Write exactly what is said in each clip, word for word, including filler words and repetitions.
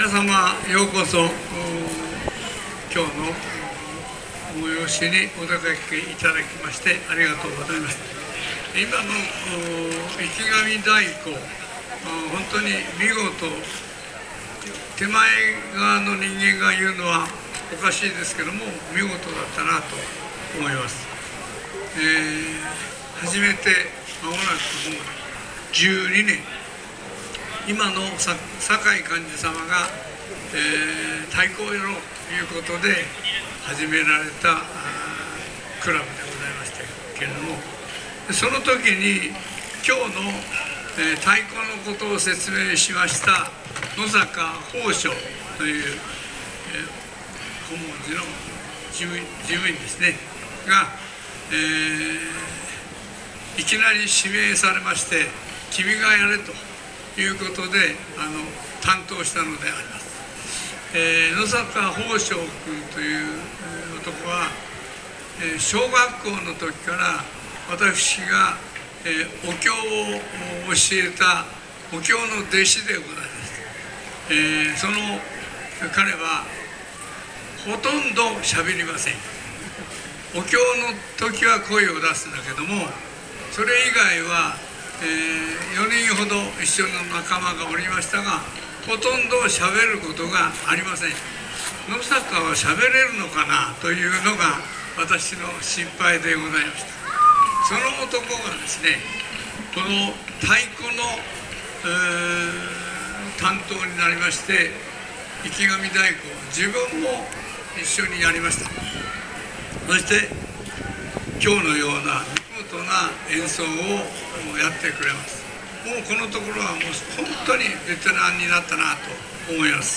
皆様ようこそ今日の催しにお出かけいただきましてありがとうございます。今の池上太鼓、本当に見事、手前側の人間が言うのはおかしいですけども見事だったなと思います。えー、初めて間もなくもうじゅうにねん、今の酒井幹事様が、えー、太鼓をやろうということで始められたクラブでございましたけれども、その時に今日の、えー、太鼓のことを説明しました野坂宝生という、えー、顧問寺の事務、事務員ですねが、えー、いきなり指名されまして君がやれということであの担当したのであります。えー、野坂宝生君という、えー、男は、えー、小学校の時から私が、えー、お経を教えたお経の弟子でございます。えー、その彼はほとんど喋りません。お経の時は声を出すんだけども、それ以外はえー、よにんほど一緒の仲間がおりましたが、ほとんどしゃべることがありません。野坂はしゃべれるのかなというのが私の心配でございました。その男がですね、この太鼓の、えー、担当になりまして、池上太鼓を自分も一緒にやりました。そして今日のような見事な演奏をやってくれます。もうこのところはもう本当にベテランになったなと思います。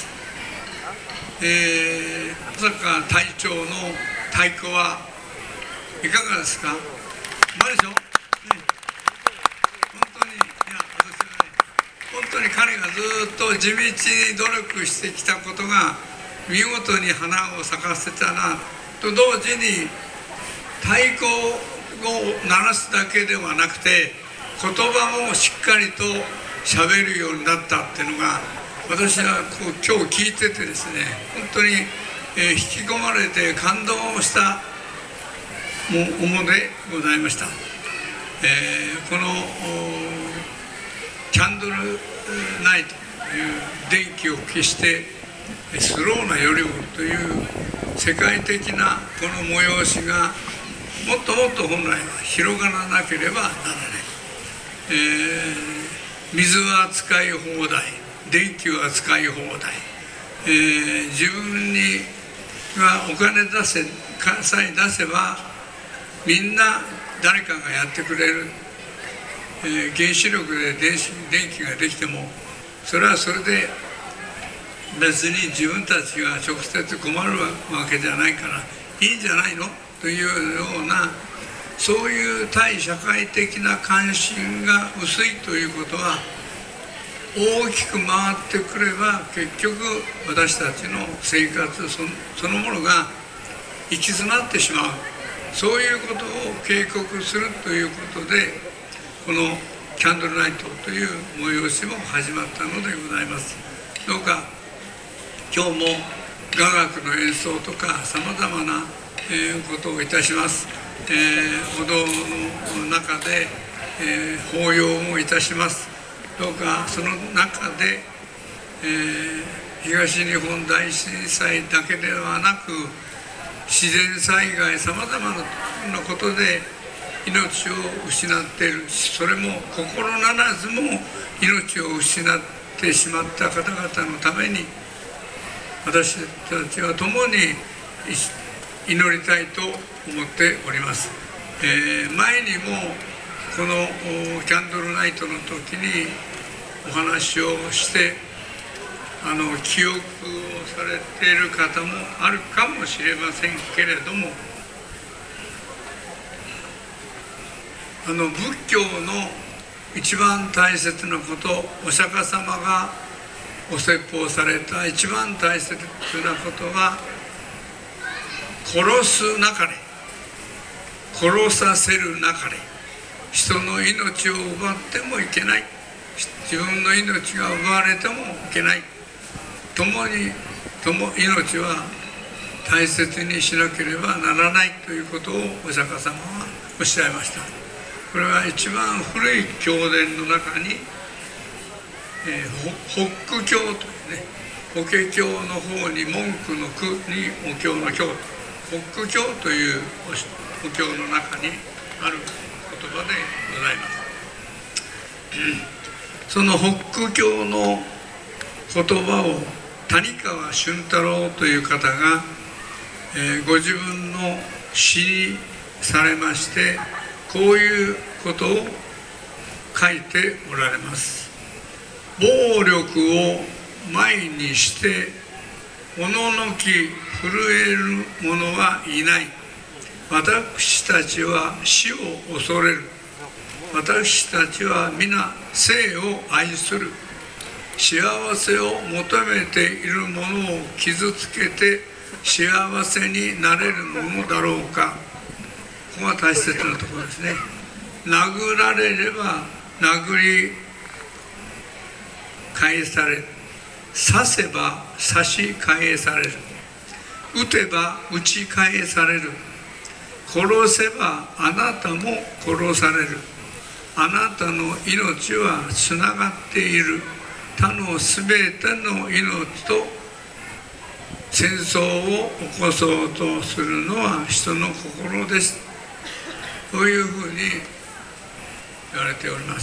えー、野坂隊長の太鼓はいかがですか？うまいでしょ、ね、本当に、いや私はね、本当に彼がずっと地道に努力してきたことが見事に花を咲かせたなと同時に、太鼓を鳴らすだけではなくて言葉もしっかりと喋るようになったっていうのが、私はこう今日聞いててですね、本当に、えー、引き込まれて感動したものでございました。えー、このキャンドルナイトという電気を消してスローな夜をという世界的なこの催しがもっともっと本来は広がらなければならない。えー、水は使い放題、電気は使い放題、えー、自分にがお金出せさえ出せばみんな誰かがやってくれる、えー、原子力で電子電気ができてもそれはそれで別に自分たちが直接困るわけじゃないからいいんじゃないのというような、そういう対社会的な関心が薄いということは大きく回ってくれば結局私たちの生活そ の, そのものが行き詰まってしまう、そういうことを警告するということでこのキャンドルナイトという催しも始まったのでございます。どうか今日も雅楽の演奏とかさまざまなことをいたします。えー、お堂の中で、えー、法要もいたします。どうかその中で、えー、東日本大震災だけではなく自然災害さまざまなことで命を失っている、それも心ならずも命を失ってしまった方々のために私たちは共に祈りたいと思っております。えー、前にもこのキャンドルナイトの時にお話をしてあの記憶をされている方もあるかもしれませんけれども、あの仏教の一番大切なこと、お釈迦様がお説法された一番大切なことは殺すなかれ、殺させるなかれ、人の命を奪ってもいけない、自分の命が奪われてもいけない、 共に共命は大切にしなければならないということをお釈迦様はおっしゃいました。これは一番古い経典の中に、えー、法華経というね、法華経の方に文句の句にお経の経、法華経というお経の中にある言葉でございます。その法華経の言葉を谷川俊太郎という方が、えー、ご自分の詩にされまして、こういうことを書いておられます。暴力を前にしておののき震える者はいない。私たちは死を恐れる。私たちは皆生を愛する。幸せを求めている者を傷つけて幸せになれるものだろうか。ここが大切なところですね。殴られれば殴り返される。刺せば刺し返される。撃てば撃ち返される。殺せばあなたも殺される。あなたの命はつながっている。他のすべての命と戦争を起こそうとするのは人の心です。こういうふうに言われております。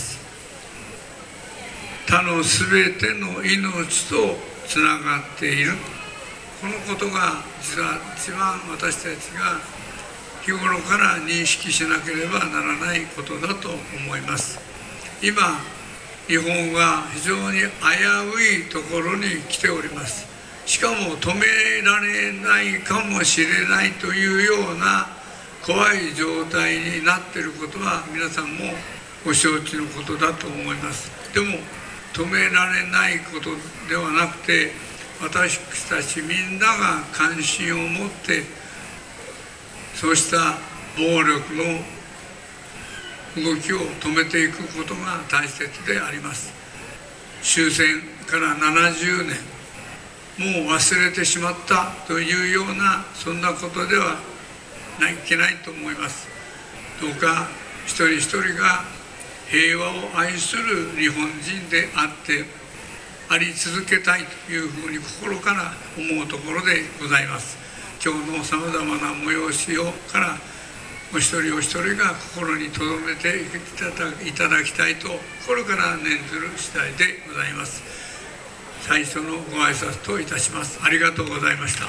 他のすべての命とつながっている。このことが実は一番私たちが日頃から認識しなければならないことだと思います。今日本は非常に危ういところに来ております。しかも止められないかもしれないというような怖い状態になっていることは皆さんもご承知のことだと思います。でも止められないことではなくて、私たちみんなが関心を持ってそうした暴力の動きを止めていくことが大切であります。終戦からななじゅうねん、もう忘れてしまったというようなそんなことではいけないと思います。どうか一人一人が平和を愛する日本人であってあり続けたいというふうに心から思うところでございます。今日のさまざまな催しをからお一人お一人が心に留めていただきたいと心から念ずる次第でございます。最初のご挨拶といたします。ありがとうございました。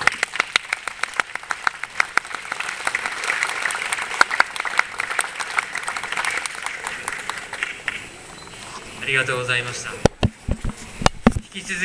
ありがとうございました。引き続き